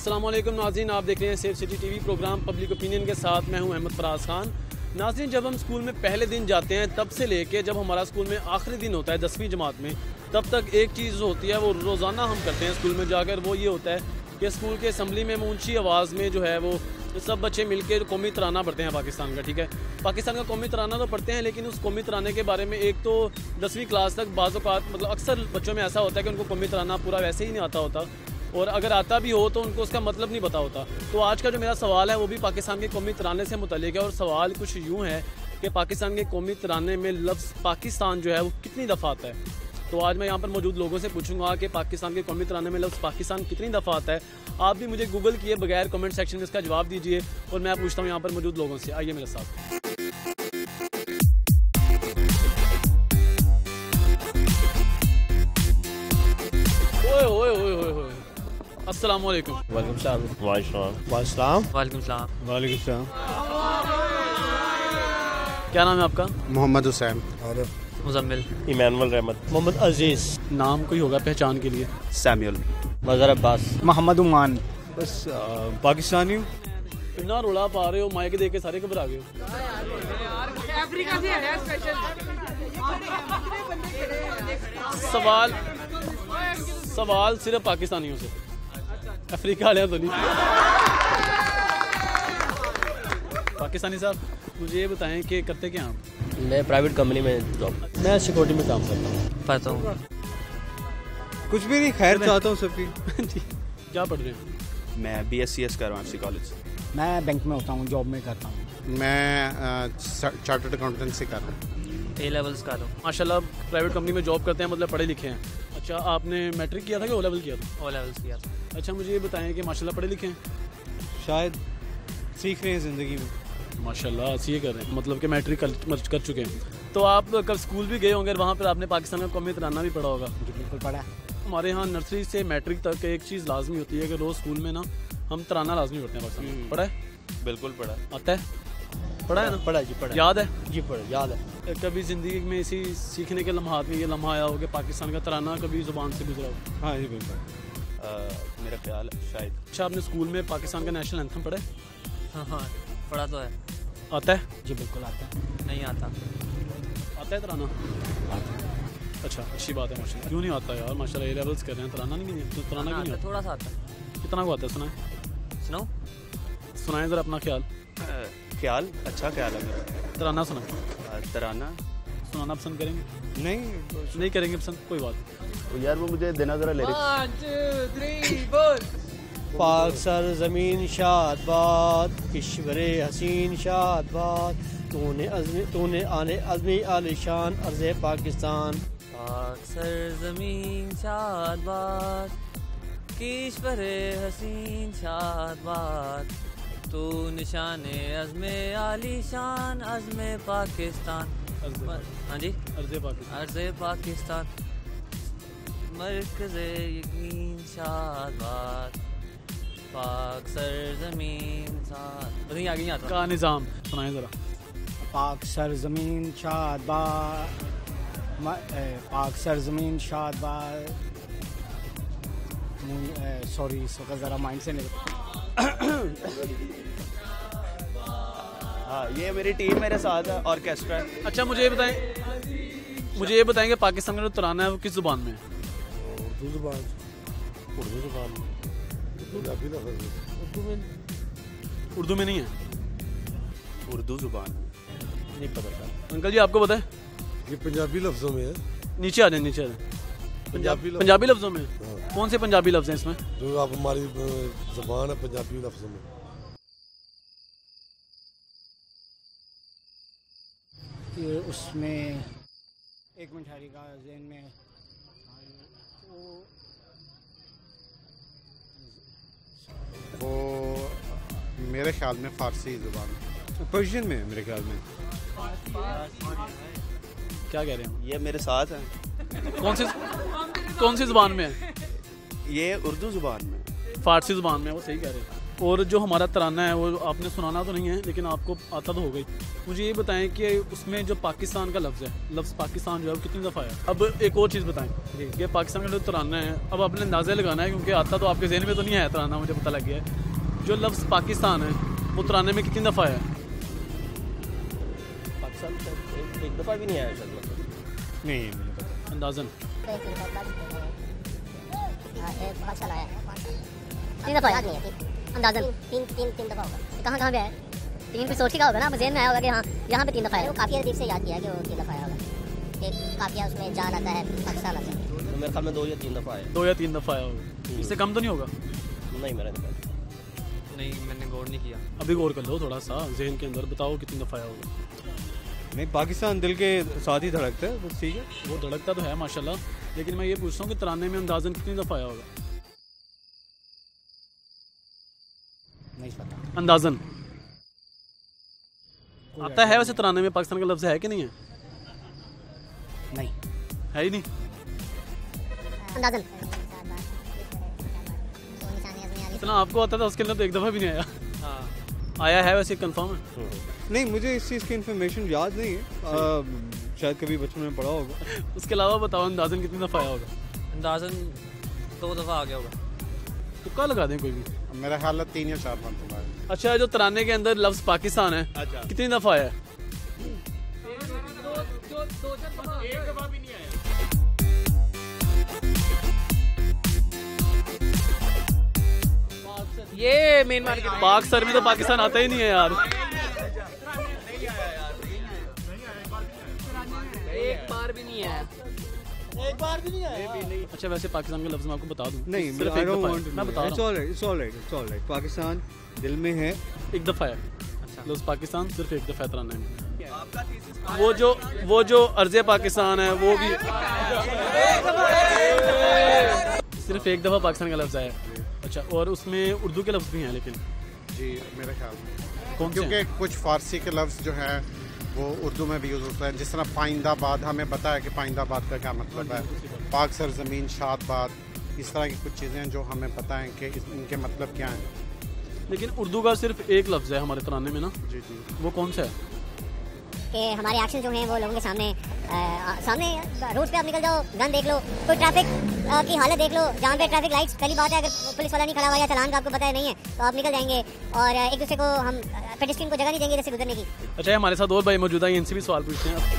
अस्सलाम वालेकुम नाज़रीन, आप देख रहे हैं Psca-Tv प्रोग्राम पब्लिक ओपिनियन के साथ मैं हूं अहमद फराज खान। नाज़रीन, जब हम स्कूल में पहले दिन जाते हैं तब से लेके जब हमारा स्कूल में आखिरी दिन होता है 10वीं जमात में, तब तक एक चीज़ होती है वो रोज़ाना हम करते हैं स्कूल में जाकर, वो ये होता है कि स्कूल के असम्बली में ऊँची आवाज़ में जो है वो सब बच्चे मिलकर कौमी तराना पढ़ते हैं पाकिस्तान का। ठीक है, पाकिस्तान का कौमी तराना तो पढ़ते हैं, लेकिन उस कौमी तराने के बारे में एक तो 10वीं क्लास तक बाज़ औक़ात मतलब अक्सर बच्चों में ऐसा होता है कि उनको कौमी तराना पूरा वैसे ही नहीं आता होता, और अगर आता भी हो तो उनको उसका मतलब नहीं पता होता। तो आज का जो मेरा सवाल है वो भी पाकिस्तान के कौमी तराने से मुतल्लिक है, और सवाल कुछ यूँ है कि पाकिस्तान के कौमी तराने में लफ्ज़ पाकिस्तान जो है वो कितनी दफ़ा आता है। तो आज मैं यहाँ पर मौजूद लोगों से पूछूंगा कि पाकिस्तान के कौमी तराने में लफ्ज़ पाकिस्तान कितनी दफ़ा आता है। आप भी मुझे गूगल किए बगैर कमेंट सेक्शन में इसका जवाब दीजिए, और मैं पूछता हूँ यहाँ पर मौजूद लोगों से। आइए मेरे साथ। ओए ओए ओए ओए ओए, अस्सलाम वालेकुम। वालेकुम सलाम। वालेकुम सलाम। वालेकुम सलाम। क्या नाम है आपका? मोहम्मद हुसैन। मुजम्मिल। इमानुअल रहमत। मोहम्मद अजीज। नाम कोई होगा पहचान के लिए? सैमुअल। मज़हर अब्बास। मोहम्मद उमान। बस पाकिस्तानी हूँ। इतना रोला पा रहे हो, माइक देख के सारे घबरा गए हो। सवाल सिर्फ पाकिस्तानियों से, अफ्रीका वाले तो नहीं। पाकिस्तानी साहब, मुझे ये बताएं कि करते क्या आप? मैं प्राइवेट कंपनी में जॉब, मैं सिक्योरिटी में काम करता हूँ। पढ़ता हूँ। कुछ भी नहीं, खैर चाहता हूँ सबकी। क्या पढ़ रहे हैं? मैं BScs कर रहा हूँ कॉलेज। मैं बैंक में होता हूँ, जॉब में करता हूँ। मैं चार्टर्ड अकाउंटेंसी कर रहा हूँ। A levels का हूँ। माशाल्लाह प्राइवेट कंपनी में जॉब करते हैं, मतलब पढ़े लिखे हैं। अच्छा, आपने मैट्रिक किया था कि O लेवल किया था? O levels किया था। अच्छा, मुझे ये बताएं कि माशाल्लाह पढ़े लिखे हैं? शायद सीख रहे हैं ज़िंदगी में। माशाल्लाह सीए कर रहे हैं, मतलब कि मैट्रिक कर चुके हैं। तो आप कब स्कूल भी गए होंगे, वहाँ पर आपने पाकिस्तान का कौमी तराना भी पढ़ा होगा? बिल्कुल पढ़ा। हमारे यहाँ नर्सरी से मैट्रिक तक एक चीज़ लाजमी होती है कि रोज़ स्कूल में ना हम तराना लाजमी पढ़ते हैं पाकिस्तान में। पढ़ा है? बिल्कुल पढ़ा। आता है? पढ़ा है ना? पढ़ा जी, पढ़ा। याद है? जी पढ़ा, याद है। कभी ज़िंदगी में इसी सीखने के लम्हात में ये लम्हा आया हो कि पाकिस्तान का तराना कभी ज़ुबान से गुजरा हो? हाँ जी बिल्कुल। मेरा ख्याल है शायद। अच्छा, आपने स्कूल में पाकिस्तान का नेशनल एंथम पढ़ा है? हाँ, पढ़ा तो है। आता है? जी बिल्कुल आता है। नहीं आता। आता है तराना? अच्छा, अच्छी बात है माशाल्लाह। क्यों नहीं आता यार? माशाल्लाह A लेवल्स कर रहे हैं, तराना नहीं तो तराना क्यों नहीं आता? थोड़ा सा आता है। कितना को आता है? सुनाए सुनाए ज़रा अपना ख्याल। ख्याल अच्छा ख्याल है मेरा। तराना सुना, तराना सुनाना पसंद करेंगे? नहीं करेंगे पसंद, कोई बात। यार वो मुझे देना जरा लिरिक्स। 1 2 3 4। पाक सर ज़मीन शाद बात, किश्वरे हसीन शाद बात, तूने आने अज़मी आलिशान अर्ज़े पाकिस्तान। पाक सर ज़मीन शाद बात, किश्वरे हसीन शाद बात, तू निशाने अज़्मे आलिशान अज़्मे पाकिस्तान। हाँ जी, अर्ज़े पाकिस्तान, मरकज़े यकीन शाद बात, पाक सर ज़मीन शाद। बताइए आगे नहीं आता का निज़ाम सुनाए ज़रा। पाक सर ज़मीन शाद बात, पाक सर ज़मीन शाद बात। सॉरी, इसका ज़रा माइंड से नहीं। हाँ, ये मेरी टीम मेरे साथ है, ऑर्केस्ट्रा। अच्छा, मुझे ये बताएं कि पाकिस्तान का जो तराना है वो किस ज़ुबान में है? उर्दू ज़ुबान में। उर्दू में नहीं है? उर्दू ज़ुबान नहीं पता था। अंकल जी, आपको पता है? ये पंजाबी लफ्जों में है। नीचे आ जाए। पंजाबी लफ्जों में? कौन से पंजाबी लफ्ज हैं इसमें? जो आप हमारी ज़बान है पंजाबी लफ्जों में। ये उसमें एक मिनट का ज़हन में वो मेरे ख्याल में फ़ारसी ज़ुबान, पर्शियन में मेरे ख्याल में। क्या कह रहे हैं? ये मेरे साथ है। कौन सी ज़ुबान में है? ये उर्दू ज़ुबान में। फारसी ज़ुबान में, वो सही कह रहे हैं। और जो हमारा तराना है वो आपने सुनाना तो नहीं है, लेकिन आपको आता तो होगा ही। मुझे ये बताएं कि उसमें जो पाकिस्तान का लफ्ज़ है, लफ्ज़ पाकिस्तान जो है वो कितनी दफ़ा है? अब एक और चीज़ बताएं कि पाकिस्तान का जो तराना है, अब आपने अंदाज़ा लगाना है, क्योंकि आता तो आपके जहन में तो नहीं आया तराना, मुझे पता लग गया है। जो लफ्ज़ पाकिस्तान है वो तराने में कितनी दफ़ा है? पाकिस्तान एक दफ़ा भी नहीं आया शायद। नहीं मुझे पता। अंदाज़न तीन दफ़ा याद नहीं है, अंदाज़न तीन दफ़ा होगा। कहाँ पे है? 3 पे सोच के होगा ना, जेहन में आया होगा कि हाँ यहाँ पे 3 दफ़ा है। वो काफ़ी अजीब से याद किया कि वो 3 दफ़ा आया होगा। एक काफिया उसमें जान आता है, पाकिस्तान आता है। तो मेरे ख्याल में 2 या 3 दफ़ा आया। 2 या 3 दफ़ा आया होगा, इससे कम तो नहीं होगा? नहीं मेरा नहीं, मैंने गौर नहीं किया। अभी गौर कर लो थोड़ा सा जहन के अंदर, बताओ कितनी दफ़ा आया होगा। नहीं, पाकिस्तान दिल के साथ ही धड़कता है, बस ठीक है। वो धड़कता तो है माशाल्लाह, लेकिन मैं ये पूछता हूँ कि तराने में अंदाज़न कितनी दफ़ा आया होगा? नहीं पता। अंदाज़न आता है वैसे तराने में पाकिस्तान का लफ्ज़ है कि नहीं है? नहीं है ही नहीं। अंदाज़न इतना आपको आता था, उसके अंदर तो एक दफ़ा भी नहीं आया। हाँ, आया है वैसे, कंफर्म है? नहीं, मुझे इस चीज़ की इन्फॉर्मेशन याद नहीं है, शायद कभी बचपन में पढ़ा होगा। उसके अलावा बताओ अंदाज़न कितनी दफ़ा आया होगा? अंदाज़न 2 दफ़ा आ गया होगा। तुक्का लगा दें कोई भी। मेरा ख्याल है 3 या 4 बार है। अच्छा, जो तराने के अंदर लफ्ज़ पाकिस्तान है, अच्छा, कितनी दफ़ा आया है? ये मेन मार्केट पाक सर में तो पाकिस्तान आता ही नहीं है यार। एक बार भी नहीं है। अच्छा, वैसे पाकिस्तान के लफ्ज़ मैं आपको बता दूं। नहीं, सिर्फ I एक don't दफ़ा want है। to मैं know. बता It's रहा all right, it's all right, it's all right. Pakistan दिल में है। हूँ, एक दफ़ा है। लफ्ज़ पाकिस्तान सिर्फ एक दफ़ा है तराने में। वो जो अर्ज़े पाकिस्तान है वो भी सिर्फ एक दफ़ा पाकिस्तान का लफ्ज़ आया है। अच्छा, और उसमें उर्दू के लफ्ज़ भी हैं, लेकिन जी मेरे ख्याल में कौन से हैं? क्योंकि कुछ फारसी के लफ्ज़ जो है वो उर्दू में भी यूज़ होता है। जिस तरह पाइंदाबाद, हमें पता है कि पाइंदाबाद का क्या मतलब है। पाक सरजमीन, शादबाद, इस तरह की कुछ चीज़ें हैं जो हमें पता है कि इनके मतलब क्या हैं। लेकिन उर्दू का सिर्फ एक लफ्ज़ है हमारे तराने में ना। जी जी। वो कौन सा है? कि हमारे एक्शन जो हैं वो लोगों के सामने सामने रोड पे आप निकल जाओ, गन देख लो, कोई ट्रैफिक की हालत देख लो, जहाँ पे ट्रैफिक लाइट्स, पहली बात है अगर पुलिस वाला नहीं खड़ा हुआ या चालान का आपको पता है नहीं है तो आप निकल जाएंगे और एक दूसरे को हम पेडेस्ट्रियन को जगह नहीं देंगे जैसे गुजरने की। अच्छा, हमारे साथ और भाई मौजूद है, इनसे भी सवाल पूछते हैं।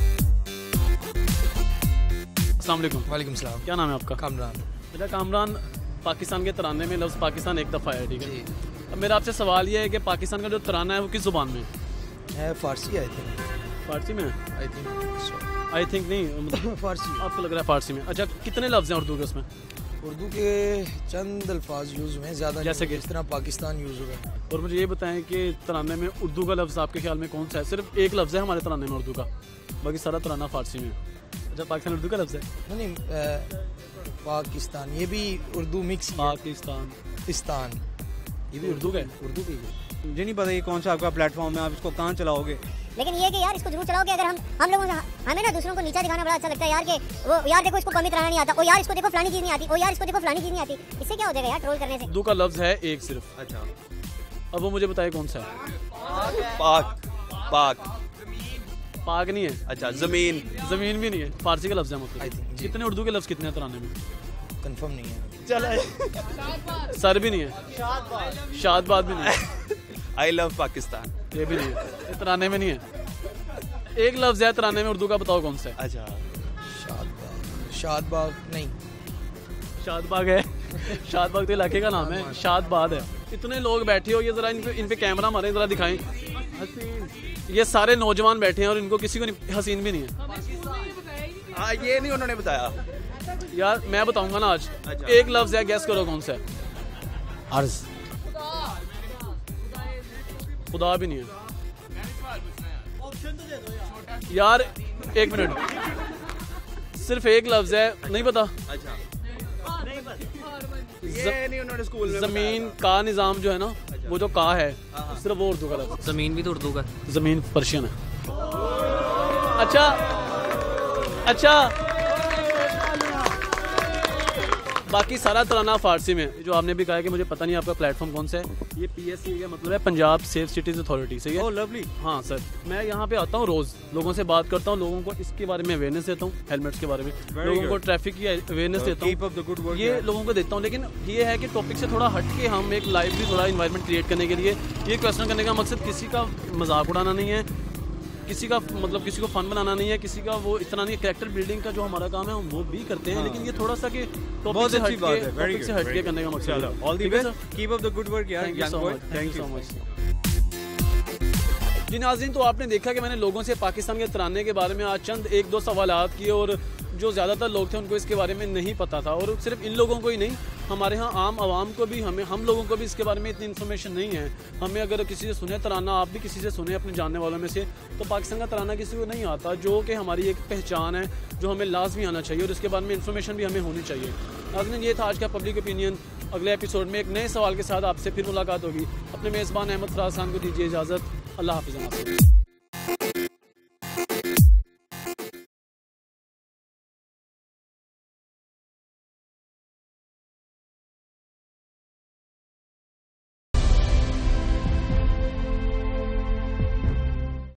अस्सलाम वालेकुम। वालेकुम सलाम। क्या नाम है आपका? कामरान। बेटा कामरान, पाकिस्तान के तराने में लफ्ज़ पाकिस्तान एक दफ़ा है, ठीक है? अब मेरा आपसे सवाल ये है कि पाकिस्तान का जो तराना है वो किस ज़ुबान में है? फारसी आई थिंक। फारसी में? आई थिंक नहीं, मतलब फारसी। आपको लग रहा है फारसी में। अच्छा, कितने लफ्ज़ हैं उर्दू के उसमें? उर्दू के चंद अल्फाज यूज़ हुए हैं, ज़्यादा जैसे कि? इस तरह पाकिस्तान यूज़ हुआ है। और मुझे ये बताएं कि तराने में उर्दू का लफ्ज़ आपके ख्याल में कौन सा है? सिर्फ एक लफ्ज़ है हमारे तराने में उर्दू का, बाकी सारा तराना फारसी में। अच्छा, पाकिस्तान उर्दू का लफ्ज़ है? नहीं, पाकिस्तान ये भी उर्दू मिक्स। पाकिस्तान ये भी उर्दू का है? उर्दू भी है। मुझे नहीं पता ये कौन सा आपका प्लेटफॉर्म है, आप इसको कहाँ चलाओगे। लेकिन ये कि यार इसको जरूर चलाओ कि अगर हम लोगों से हमें ना दूसरों को नीचा दिखाना बड़ा अच्छा लगता है यार कि वो यार देखो इसको कॉमी तराना नहीं आता, ओ यार इसको देखो फलानी चीज़ नहीं आती, ओ यार इसको देखो फलानी चीज़ नहीं आती। इससे क्या हो जाएगा यार ट्रोल करने से? उर्दू का लफ्ज़ है एक सिर्फ। अच्छा, अब वो मुझे बताए कौन सा है? पाक। पाक पाक नहीं है। अच्छा, जमीन। ज़मीन भी नहीं है, फारसी का लफ्ज़ है I think, मतलब। जी। कितने उर्दू के लफ्ज़ कितने हैं तराने में? कंफर्म नहीं है। सर भी नहीं है, शादबाद भी नहीं है, आई लव पाकिस्तान। ये भी नहीं है, ये तराने में नहीं है। एक लफ्ज़ है तराने में उर्दू का, बताओ कौन सा है? अच्छा, शादबाग नहीं, शादबाग है। शादबाग तो इलाके का नाम है, शादबाद है। इतने लोग बैठे हो, ये जरा इन पे कैमरा मारें, जरा दिखाएं। ये सारे नौजवान बैठे हैं और इनको किसी को नहीं, हसीन भी नहीं है। हाँ ये नहीं उन्होंने बताया यार मैं बताऊंगा ना आज। अच्छा। एक लफ्ज़ है, गैस करो कौन सा है? अर्ज। खुदा भी नहीं है यार। एक मिनट, सिर्फ एक लफ्ज़ है, नहीं पता? अच्छा, ये नहीं उन्होंने स्कूल में जमीन का निज़ाम जो है ना, वो जो का है सिर्फ वो उर्दू का लफ्ज़। ज़मीन भी तो उर्दू का। ज़मीन पर्शियन है। अच्छा अच्छा, बाकी सारा तराना फारसी में। जो आपने भी कहा कि मुझे पता नहीं आपका प्लेटफॉर्म कौन सा है, ये PSC का मतलब है पंजाब सेफ सिटीज अथॉरिटी, सही है? ओह लवली। हाँ सर, मैं यहाँ पे आता हूँ रोज़, लोगों से बात करता हूँ, लोगों को इसके बारे में अवेयरनेस देता हूँ, हेलमेट्स के बारे में, लोगों को ट्रैफिक की अवेयरनेस देता हूँ, ये लोगों को देता हूँ। लेकिन ये है कि टॉपिक से थोड़ा हट के हम एक लाइवली थोड़ा इन्वायरमेंट क्रिएट करने के लिए ये क्वेश्चन करने का मकसद किसी का मजाक उड़ाना नहीं है, किसी का मतलब किसी को फन बनाना नहीं है, किसी का वो इतना नहीं। कैरेक्टर बिल्डिंग का जो हमारा काम है हम वो भी करते हैं, लेकिन ये थोड़ा सा कि टॉपिक से हट के करने का मकसद है। All the best, keep up the good work यार, थैंक यू सो मच। जी नाज़रीन, तो आपने देखा कि मैंने लोगों से पाकिस्तान के तराने के बारे में आज चंद एक दो सवालात किए, और जो ज़्यादातर लोग थे उनको इसके बारे में नहीं पता था। और सिर्फ इन लोगों को ही नहीं, हमारे यहाँ आम आवाम को भी, हम लोगों को भी इसके बारे में इतनी इन्फॉर्मेशन नहीं है। हमें अगर किसी से सुने तराना, आप भी किसी से सुने अपने जानने वालों में से, तो पाकिस्तान का तराना किसी को नहीं आता, जो कि हमारी एक पहचान है, जो हमें लाजमी आना चाहिए, और इसके बारे में इन्फॉर्मेशन भी हमें होनी चाहिए। नाज़रीन, ये था आज का पब्लिक ओपिनियन। अगले एपिसोड में एक नए सवाल के साथ आपसे फिर मुलाकात होगी। अपने मेज़बान अहमद फराज खान को दीजिए इजाज़त। अल्लाह हाफ़िज़।